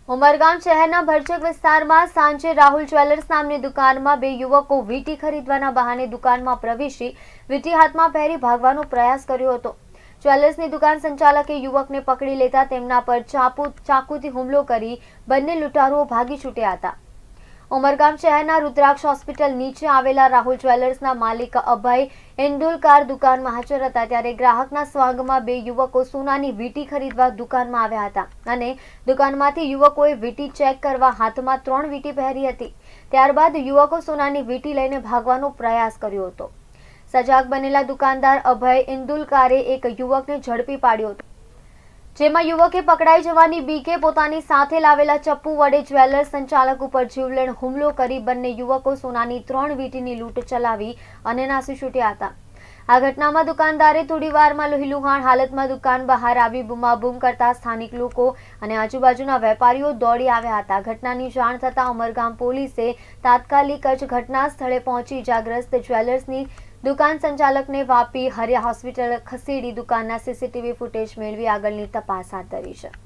ઉમરગામ શહેરના ભરચક વિસ્તારમાં સાંજે રાહુલ જ્વેલર્સ નામની દુકાનમાં બે યુવકો વીંટી ખરીદવાના બહાને દુકાનમાં પ્રવેશી વીંટી હાથમાં પહેરી ભાગવાનો પ્રયાસ કર્યો હતો। જ્વેલર્સની દુકાન સંચાલકે યુવકને પકડી લેતા તેમના પર ચાકુથી હુમલો કરી બંને લૂંટારુઓ ભાગી છૂટ્યા હતા। ઉમરગામ શહેરના રુદ્રાક્ષ હોસ્પિટલ નીચે આવેલા રાહુલ જ્વેલર્સના માલિક અભય ઇન્દુલકાર દુકાનમાં હાજર હતા ત્યારે ગ્રાહકના સ્વાંગમાં બે યુવકો સોનાની વીંટી ખરીદવા દુકાનમાં આવ્યા હતા અને દુકાનમાંથી યુવકોએ વીંટી ચેક કરવા હાથમાં 3 વીંટી પહેરી હતી। ત્યારબાદ યુવકો સોનાની વીંટી લઈને ભાગવાનો પ્રયાસ કર્યો હતો। સજાગ બનેલા દુકાનદાર અભય ઇન્દુલકારે એક યુવકને ઝડપી પાડ્યો હતો, જેમાં યુવકે પકડાઈ જવાની બીકે પોતાની સાથે લાવેલા ચપ્પુ વડે જ્વેલર્સ સંચાલક ઉપર જીવલેણ હુમલો કરી બંને યુવકો સોનાની 3 વીંટીની લૂંટ ચલાવી અને નાસી છૂટ્યા હતા। આ ઘટનામાં દુકાનદારે થોડીવારમાં લોહીલુહાણ હાલતમાં દુકાન બહાર આવી બૂમાબૂમ કરતા સ્થાનિક લોકો અને આજુબાજુના વેપારીઓ દોડી આવ્યા હતા। ઘટનાની જાણ થતાં ઉમરગામ પોલીસે તાત્કાલિક જ ઘટના સ્થળે પહોંચી ઇજાગ્રસ્ત જ્વેલર્સની દુકાન સંચાલકને વાપી હરિયા હોસ્પિટલ ખસેડી દુકાનના સીસીટીવી ફૂટેજ મેળવી આગળની તપાસ હાથ ધરી છે।